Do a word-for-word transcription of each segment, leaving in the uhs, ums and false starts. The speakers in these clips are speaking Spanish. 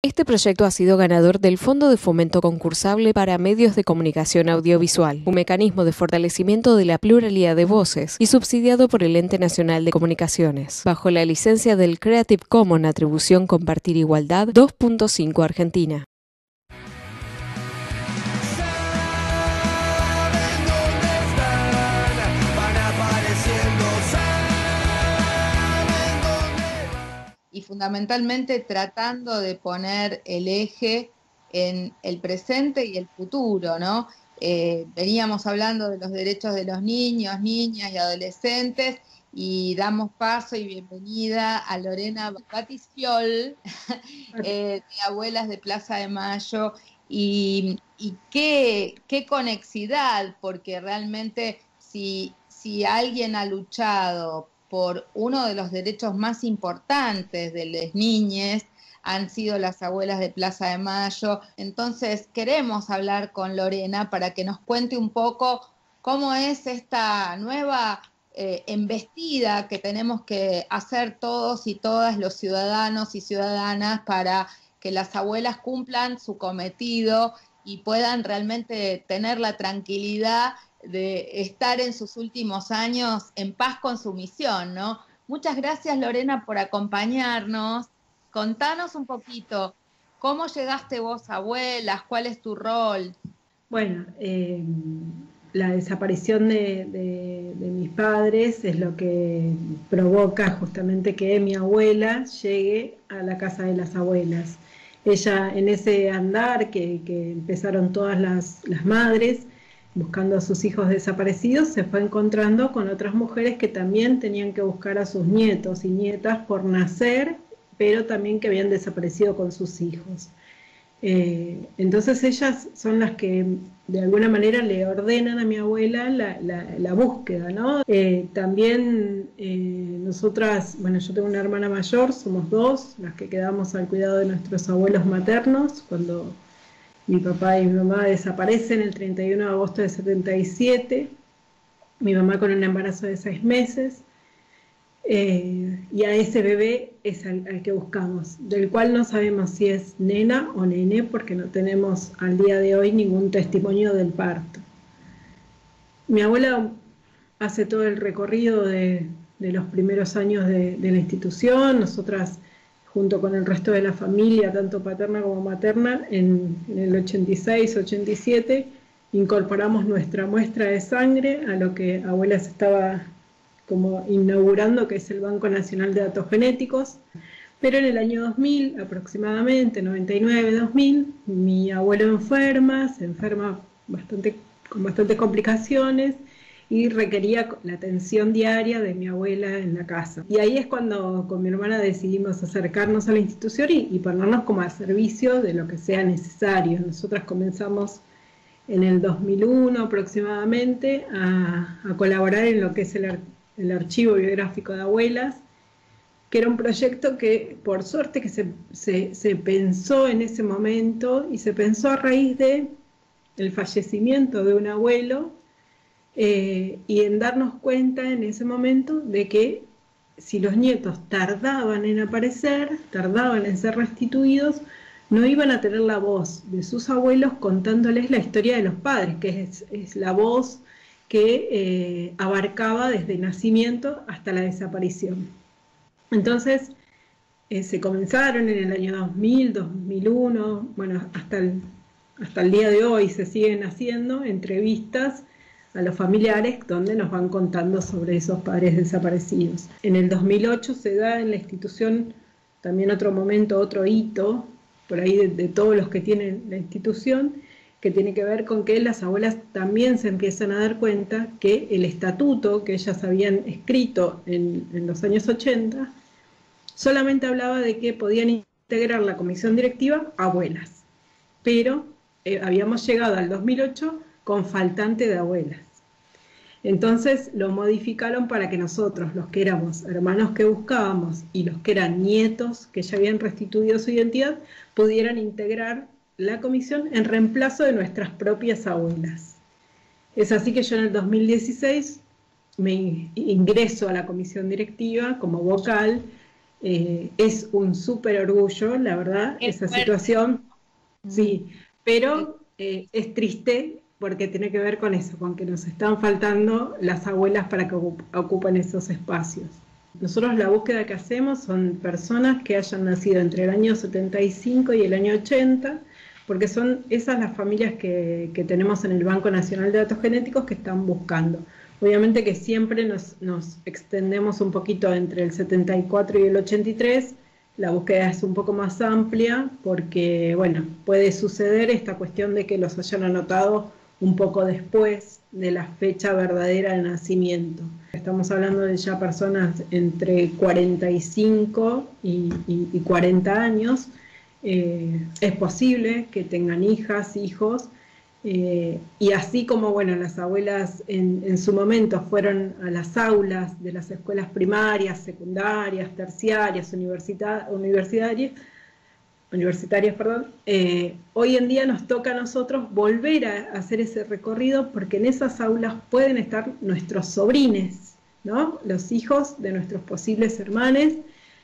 Este proyecto ha sido ganador del Fondo de Fomento Concursable para Medios de Comunicación Audiovisual, un mecanismo de fortalecimiento de la pluralidad de voces y subsidiado por el Ente Nacional de Comunicaciones, bajo la licencia del Creative Commons Atribución Compartir Igualdad dos punto cinco Argentina. Y fundamentalmente tratando de poner el eje en el presente y el futuro, ¿no? Eh, veníamos hablando de los derechos de los niños, niñas y adolescentes, y damos paso y bienvenida a Lorena Batisciol, eh, de Abuelas de Plaza de Mayo, y, y qué, qué conexidad, porque realmente si, si alguien ha luchado por uno de los derechos más importantes de las niñas, han sido las abuelas de Plaza de Mayo. Entonces queremos hablar con Lorena para que nos cuente un poco cómo es esta nueva eh, embestida que tenemos que hacer todos y todas los ciudadanos y ciudadanas para que las abuelas cumplan su cometido y puedan realmente tener la tranquilidad de estar en sus últimos años en paz con su misión, ¿no? Muchas gracias, Lorena, por acompañarnos. Contanos un poquito, ¿cómo llegaste vos a Abuelas? ¿Cuál es tu rol? Bueno, eh, la desaparición de, de, de mis padres es lo que provoca justamente que mi abuela llegue a la casa de las abuelas. Ella, en ese andar que, que empezaron todas las, las madres, buscando a sus hijos desaparecidos, se fue encontrando con otras mujeres que también tenían que buscar a sus nietos y nietas por nacer, pero también que habían desaparecido con sus hijos. Eh, entonces ellas son las que de alguna manera le ordenan a mi abuela la, la, la búsqueda, ¿no? Eh, también eh, nosotras, bueno, yo tengo una hermana mayor, somos dos, las que quedamos al cuidado de nuestros abuelos maternos cuando mi papá y mi mamá desaparecen el treinta y uno de agosto de setenta y siete, mi mamá con un embarazo de seis meses, eh, y a ese bebé es al, al que buscamos, del cual no sabemos si es nena o nene, porque no tenemos al día de hoy ningún testimonio del parto. Mi abuela hace todo el recorrido de, de los primeros años de, de la institución, nosotras junto con el resto de la familia, tanto paterna como materna, en, en el ochenta y seis, ochenta y siete, incorporamos nuestra muestra de sangre a lo que Abuelas estaba como inaugurando, que es el Banco Nacional de Datos Genéticos. Pero en el año dos mil, aproximadamente, noventa y nueve, dos mil, mi abuelo enferma, se enferma bastante, con bastantes complicaciones, y requería la atención diaria de mi abuela en la casa. Y ahí es cuando con mi hermana decidimos acercarnos a la institución y, y ponernos como a servicio de lo que sea necesario. Nosotras comenzamos en el dos mil uno aproximadamente a, a colaborar en lo que es el, ar, el archivo biográfico de Abuelas, que era un proyecto que por suerte que se, se, se pensó en ese momento, y se pensó a raíz de el fallecimiento de un abuelo, Eh, y en darnos cuenta en ese momento de que si los nietos tardaban en aparecer, tardaban en ser restituidos, no iban a tener la voz de sus abuelos contándoles la historia de los padres, que es, es la voz que eh, abarcaba desde el nacimiento hasta la desaparición. Entonces eh, se comenzaron en el año dos mil, dos mil uno, bueno, hasta el, hasta el día de hoy se siguen haciendo entrevistas a los familiares donde nos van contando sobre esos padres desaparecidos. En el dos mil ocho se da en la institución también otro momento, otro hito, por ahí de, de todos los que tienen la institución, que tiene que ver con que las abuelas también se empiezan a dar cuenta que el estatuto que ellas habían escrito en, en los años ochenta solamente hablaba de que podían integrar la comisión directiva abuelas, pero eh, habíamos llegado al dos mil ocho con faltante de abuelas. Entonces lo modificaron para que nosotros, los que éramos hermanos que buscábamos y los que eran nietos que ya habían restituido su identidad, pudieran integrar la comisión en reemplazo de nuestras propias abuelas. Es así que yo en el dos mil dieciséis me ingreso a la comisión directiva como vocal, Eh, es un súper orgullo, la verdad, Es esa fuerte. situación, Mm. sí, pero eh, es triste porque tiene que ver con eso, con que nos están faltando las abuelas para que ocup- ocupen esos espacios. Nosotros la búsqueda que hacemos son personas que hayan nacido entre el año setenta y cinco y el año ochenta, porque son esas las familias que, que tenemos en el Banco Nacional de Datos Genéticos que están buscando. Obviamente que siempre nos, nos extendemos un poquito entre el setenta y cuatro y el ochenta y tres, la búsqueda es un poco más amplia porque, bueno, puede suceder esta cuestión de que los hayan anotado un poco después de la fecha verdadera de nacimiento. Estamos hablando de ya personas entre cuarenta y cinco y, y, y cuarenta años. Eh, es posible que tengan hijas, hijos, eh, y así como, bueno, las abuelas en, en su momento fueron a las aulas de las escuelas primarias, secundarias, terciarias, universita universitarias, universitarias, perdón, eh, hoy en día nos toca a nosotros volver a hacer ese recorrido porque en esas aulas pueden estar nuestros sobrines, ¿no? Los hijos de nuestros posibles hermanos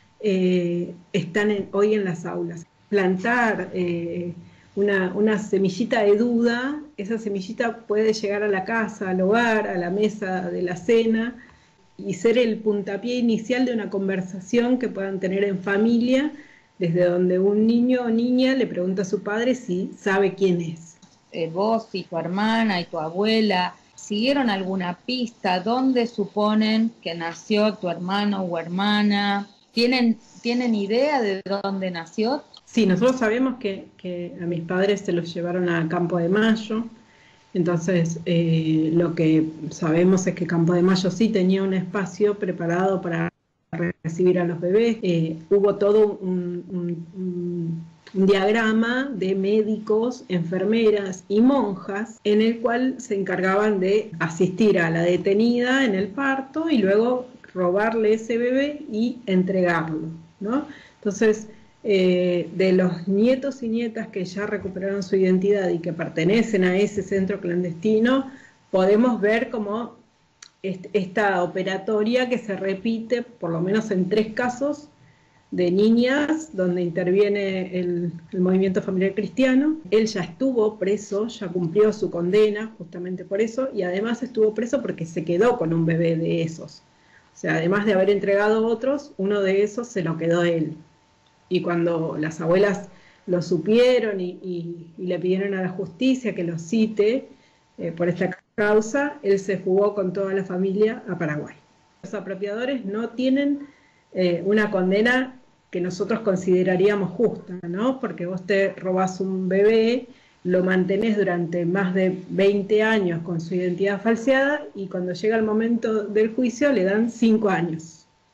eh, están en, hoy en las aulas. Plantar eh, una, una semillita de duda, esa semillita puede llegar a la casa, al hogar, a la mesa de la cena y ser el puntapié inicial de una conversación que puedan tener en familia, desde donde un niño o niña le pregunta a su padre si sabe quién es. Eh, vos y tu hermana y tu abuela, ¿siguieron alguna pista? ¿Dónde suponen que nació tu hermano o hermana? ¿Tienen, ¿tienen idea de dónde nació? Sí, nosotros sabemos que, que a mis padres se los llevaron a Campo de Mayo. Entonces, eh, lo que sabemos es que Campo de Mayo sí tenía un espacio preparado para recibir a los bebés. Eh, hubo todo un, un, un, un diagrama de médicos, enfermeras y monjas en el cual se encargaban de asistir a la detenida en el parto y luego robarle ese bebé y entregarlo, ¿no? Entonces, Eh, de los nietos y nietas que ya recuperaron su identidad y que pertenecen a ese centro clandestino, podemos ver como est esta operatoria que se repite por lo menos en tres casos de niñas donde interviene el, el movimiento familiar cristiano. Él ya estuvo preso, ya cumplió su condena justamente por eso, y además estuvo preso porque se quedó con un bebé de esos. O sea, además de haber entregado otros, uno de esos se lo quedó él. Y cuando las abuelas lo supieron y, y, y le pidieron a la justicia que lo cite eh, por esta causa, él se fugó con toda la familia a Paraguay. Los apropiadores no tienen eh, una condena que nosotros consideraríamos justa, ¿no? Porque vos te robás un bebé, lo mantenés durante más de veinte años con su identidad falseada y cuando llega el momento del juicio le dan cinco años.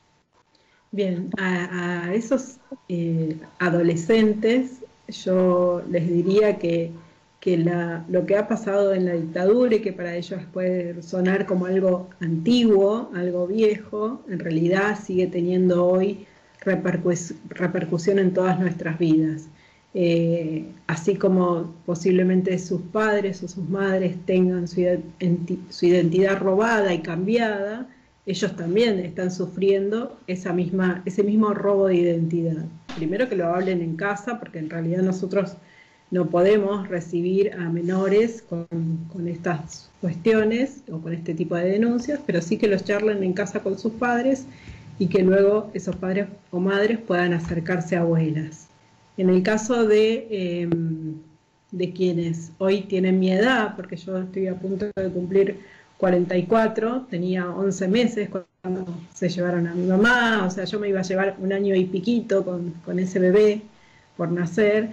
Bien, a, a esos eh, adolescentes yo les diría que, que la, lo que ha pasado en la dictadura y que para ellos puede sonar como algo antiguo, algo viejo, en realidad sigue teniendo hoy repercus, repercusión en todas nuestras vidas. Eh, así como posiblemente sus padres o sus madres tengan su, su identidad robada y cambiada, ellos también están sufriendo esa misma, ese mismo robo de identidad. Primero que lo hablen en casa, porque en realidad nosotros no podemos recibir a menores con, con estas cuestiones o con este tipo de denuncias, pero sí que los charlen en casa con sus padres y que luego esos padres o madres puedan acercarse a abuelas. En el caso de, eh, de quienes hoy tienen mi edad, porque yo estoy a punto de cumplir cuarenta y cuatro, tenía once meses cuando se llevaron a mi mamá, o sea, yo me iba a llevar un año y piquito con, con ese bebé por nacer.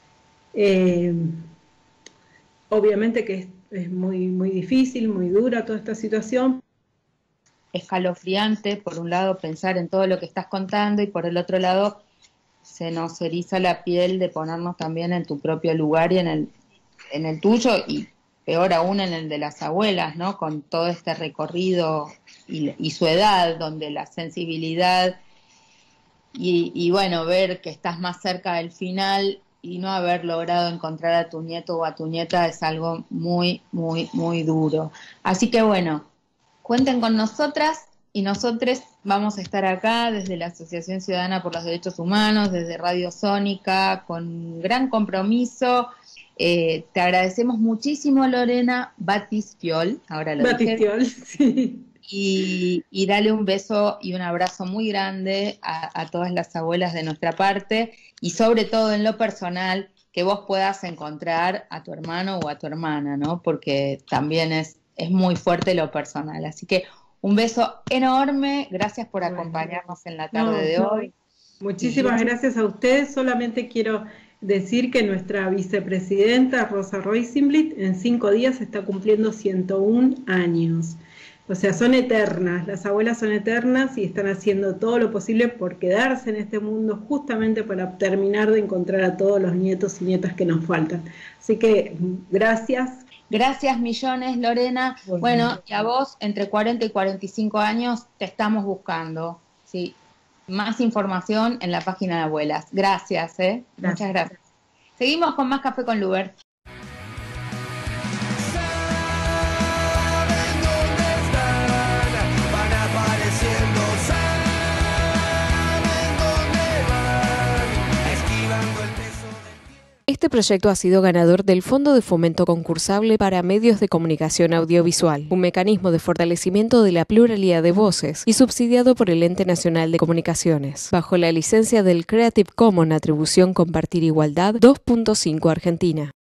Eh, obviamente que es, es muy, muy difícil, muy dura toda esta situación. Escalofriante, por un lado, pensar en todo lo que estás contando y por el otro lado, se nos eriza la piel de ponernos también en tu propio lugar y en el, en el tuyo y peor aún en el de las abuelas, ¿no? Con todo este recorrido y, y su edad, donde la sensibilidad y, y bueno, ver que estás más cerca del final y no haber logrado encontrar a tu nieto o a tu nieta es algo muy, muy, muy duro. Así que bueno, cuenten con nosotras, y nosotros vamos a estar acá desde la Asociación Ciudadana por los Derechos Humanos, desde Radio Sónica, con gran compromiso. Eh, te agradecemos muchísimo, Lorena Batisfiol, ahora lo Batisfiol, dije. Sí. Y, y dale un beso y un abrazo muy grande a, a todas las abuelas de nuestra parte, y sobre todo en lo personal, que vos puedas encontrar a tu hermano o a tu hermana, ¿no? Porque también es, es muy fuerte lo personal. Así que un beso enorme, gracias por bueno, acompañarnos en la tarde no, de no. hoy. Muchísimas y... gracias a ustedes. Solamente quiero decir que nuestra vicepresidenta, Rosa Roisenblit, en cinco días está cumpliendo ciento un años. O sea, son eternas, las abuelas son eternas y están haciendo todo lo posible por quedarse en este mundo justamente para terminar de encontrar a todos los nietos y nietas que nos faltan. Así que, gracias. Gracias millones, Lorena. Bueno, bueno, y a vos, entre cuarenta y cuarenta y cinco años, te estamos buscando. Sí. Más información en la página de Abuelas. Gracias, ¿eh? Gracias. Muchas gracias. Seguimos con más Café con Luber. Este proyecto ha sido ganador del Fondo de Fomento Concursable para Medios de Comunicación Audiovisual, un mecanismo de fortalecimiento de la pluralidad de voces y subsidiado por el Ente Nacional de Comunicaciones, bajo la licencia del Creative Commons Atribución Compartir Igualdad dos punto cinco Argentina.